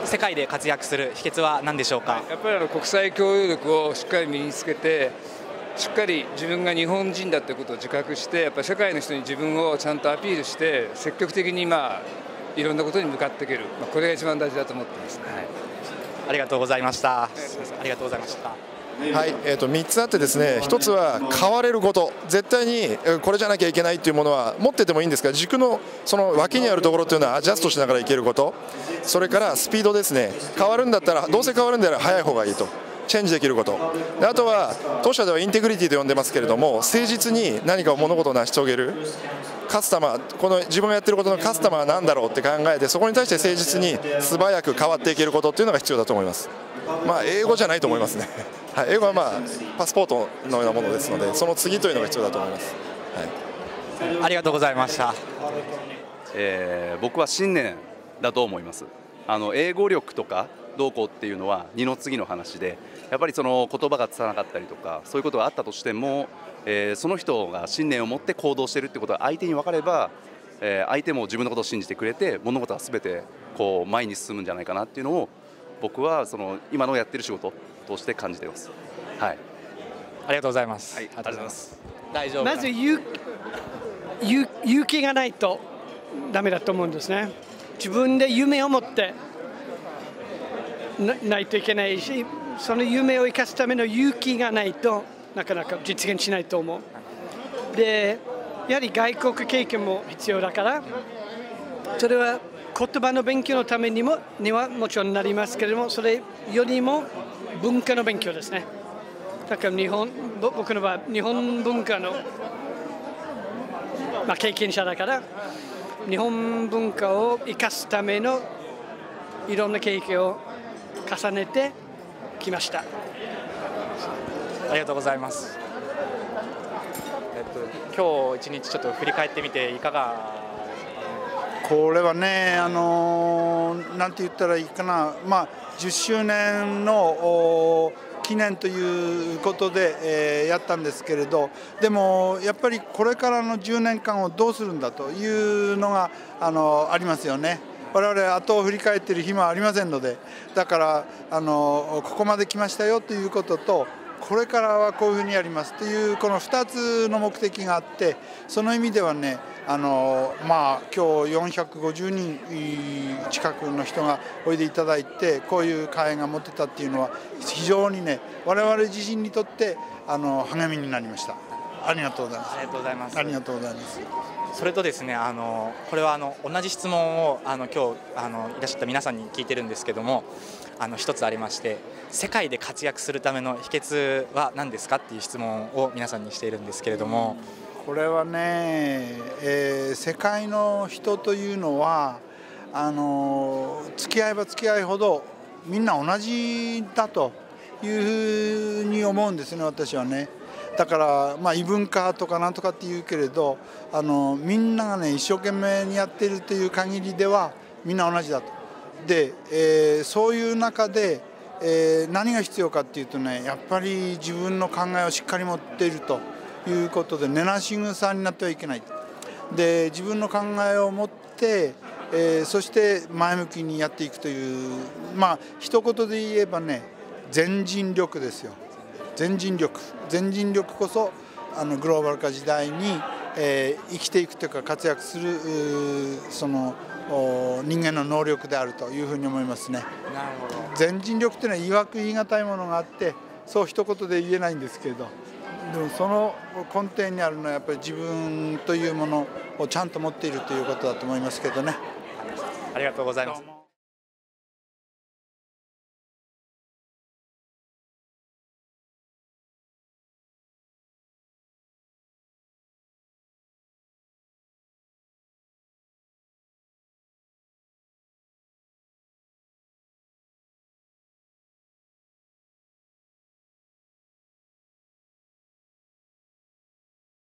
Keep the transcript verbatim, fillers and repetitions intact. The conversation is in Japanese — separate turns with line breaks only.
世界で活躍する秘訣は何でしょうか。
やっぱりあの国際協力をしっかり身につけて、しっかり自分が日本人だということを自覚して、やっぱり世界の人に自分をちゃんとアピールして、積極的にまあいろんなことに向かっていける、まあ、これが一番大事だと思ってます、ね。はい、
ありがとうございました。ありがとうございました。
はい、えー、とみっつあってですね、ひとつは変われること、絶対にこれじゃなきゃいけないというものは持っててもいいんですが、軸のその脇にあるところというのはアジャストしながらいけること、それからスピードですね、変わるんだったら、どうせ変わるんだったら早い方がいいと。チェンジできること、であとは当社ではインテグリティと呼んでますけれども、誠実に何か物事を成し遂げる、カスタマー、この自分がやってることのカスタマーは何だろうって考えて、そこに対して誠実に素早く変わっていけることっていうのが必要だと思います。まあ英語じゃないと思いますね。はい、英語はまあパスポートのようなものですので、その次というのが必要だと思います。
はい、ありがとうございました。
えー、僕は信念だと思います。あの英語力とかどうこうっていうのは二の次の話で、やっぱりその言葉が伝わらなかったりとか、そういうことがあったとしても、えー、その人が信念を持って行動しているってことが相手に分かれば、えー、相手も自分のことを信じてくれて、物事はすべてこう前に進むんじゃないかなっていうのを、僕はその今のやってる仕事として感じています。はい、
ありがとうございます。
はい、ありがとうございます。
大丈夫。
まず勇勇気がないとダメだと思うんですね。自分で夢を持ってなないといけないし、その夢を生かすための勇気がないとなかなか実現しないと思う。で、やはり外国経験も必要だから、それは言葉の勉強のためにもにはもちろんなりますけれども、それよりも文化の勉強ですね。だから日本、僕の場合、日本文化の、まあ、経験者だから、日本文化を生かすためのいろんな経験を重ねてきました。
ありがとうございます。えっと、今日一日ちょっと振り返ってみていかが。
これはね、あのー、なんて言ったらいいかな、まあ、じゅっしゅうねんの記念ということで、えー、やったんですけれど、でもやっぱりこれからのじゅうねんかんをどうするんだというのが、あのー、ありますよね。我々後を振り返っている暇はありませんので、だからあのここまで来ましたよということと、これからはこういうふうにやりますというこのふたつの目的があって、その意味ではね、あのまあ今日よんひゃくごじゅうにん近くの人がおいでいただいて、こういう会が持ってたっていうのは非常にね、我々自身にとってあの励みになりました。ありがとうございます。
ありがとうございます。
ありがとうございます。
それとですね、あのこれはあの同じ質問をあの今日あのいらっしゃった皆さんに聞いてるんですけども、あの一つありまして、世界で活躍するための秘訣は何ですかっていう質問を皆さんにしているんですけれども、
これはね、えー、世界の人というのはあの付き合えば付き合いほどみんな同じだというふうに思うんですね、私はね。だから、まあ、異文化とかなんとかって言うけれど、あのみんながね一生懸命にやっているという限りではみんな同じだと。で、えー、そういう中で、えー、何が必要かっていうとね、やっぱり自分の考えをしっかり持っているということで、根なし草になってはいけない。で、自分の考えを持って、えー、そして前向きにやっていくという、まあ一言で言えばね、全人力ですよ。全人力全人力こそあのグローバル化時代に、えー、生きていくというか活躍するその人間の能力であるというふうに思いますね。
なるほど。
全人力というのは言い訳言い難いものがあって、そう一言で言えないんですけれど、でもその根底にあるのはやっぱり自分というものをちゃんと持っているということだと思いますけどね。
ありがとうございます。